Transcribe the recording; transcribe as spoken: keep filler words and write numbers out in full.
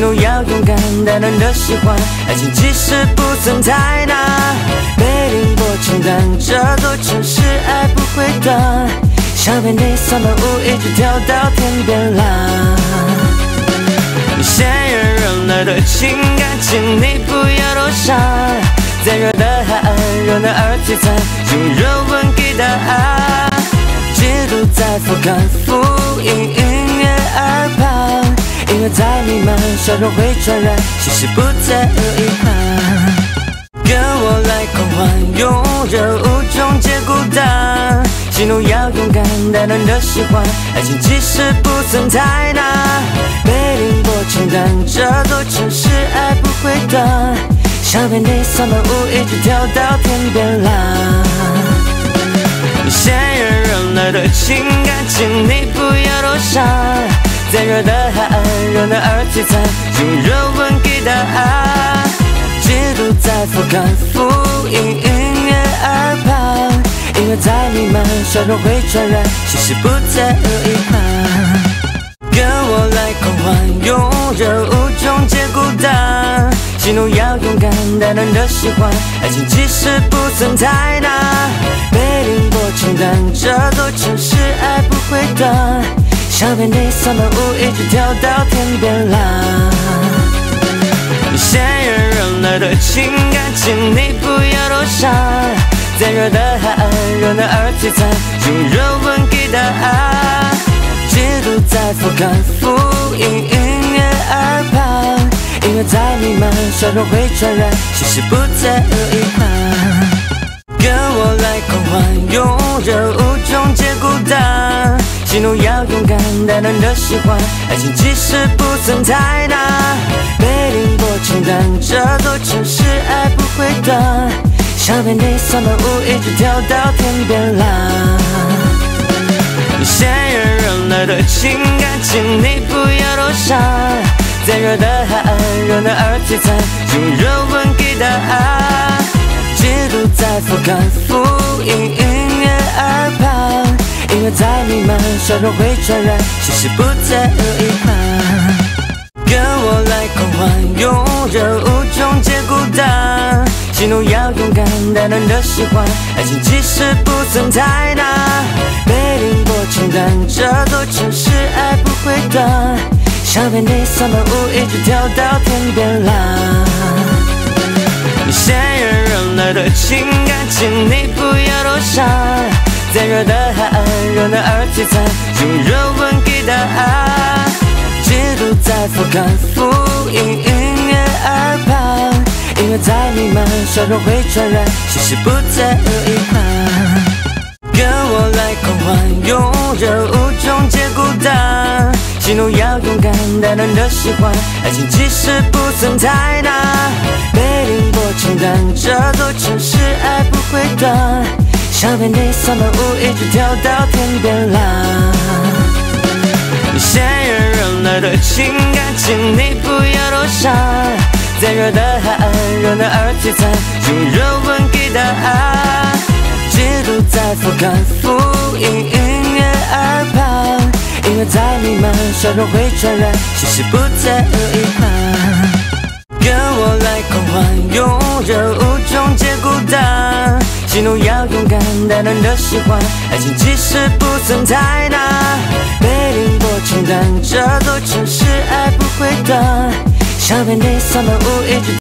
怒要勇敢，大胆的喜欢，爱情其实不曾太难。被凌波清淡，这座城市爱不会断。想陪你三百五，一直跳到天边蓝。鲜艳热辣的情感，请你不要躲闪。再热的海岸，热闹而璀璨，用热吻给答案。嫉妒在俯瞰，浮音音乐耳畔，音乐在弥漫，笑容会传染，其实不再有遗憾。跟我来狂欢，用热舞终结孤单。喜怒要勇敢，大胆的喜欢，爱情其实不曾太难。被凌波清淡，这座城市爱不会断。想陪你三百五，一直跳到天边蓝。鲜艳热辣的情感，请你不要躲闪。再热的海岸，热闹而璀璨，用热吻给答案。嫉妒在俯瞰，浮音音乐耳畔，音乐在弥漫，笑容会传染，其实不再有遗憾。跟我来狂欢，用热舞终结孤单。喜怒要勇敢，大胆的喜欢，爱情其实不曾太难。被凌波清淡，这座城市爱不会断。想陪你三百五，一直跳到天边蓝。鲜艳热辣的情感，请你不要躲闪。再热的海岸，热闹而璀璨，用热吻给答案。嫉妒在俯瞰，浮音音乐耳畔，音乐在弥漫，笑容会传染，其实不再有遗憾。跟我来狂欢，用热舞终结孤单。喜怒要勇敢，大胆的喜欢，爱情其实不曾太难。被凌波清淡，这座城市爱不会断。想陪你三百五，一直跳到天边蓝。鲜艳热辣的情感，请你不要躲闪。再热的海岸，热闹而璀璨，用热吻给答案。嫉妒在俯瞰，浮音音乐耳旁，音乐在弥漫，笑容会传染，其实不再有遗憾。跟我来狂欢，用热舞终结孤单。喜怒要勇敢，大胆的喜欢，爱情其实不曾太难。被凌波清淡，这座城市爱不会断。想陪你三百五，一直跳到天边蓝。鲜艳热辣的情感，请你不要躲闪。再热的海岸，热闹而璀璨，用热吻给答案。嫉妒在俯瞰，浮音音乐耳旁，音乐在弥漫，笑容会传染，其实不再有遗憾。跟我来狂欢，用热舞终结孤单。喜怒要勇敢，大胆的喜欢，爱情其实不曾太难。被凌波清淡，这座城市爱不会断。想陪你三百五，一直跳到天边蓝。鲜艳热辣的情感，请你不要躲闪。再热的海岸，热闹而璀璨，用热吻给答案。嫉妒在俯瞰，浮音音乐耳旁，音乐在弥漫，笑容会传染，其实不再有遗憾。跟我来狂欢，用热舞终结孤单。喜怒要勇敢，大胆的喜欢，爱情其实不曾太难。被凌波清淡，这座城市爱不会断。想陪你三百五，一直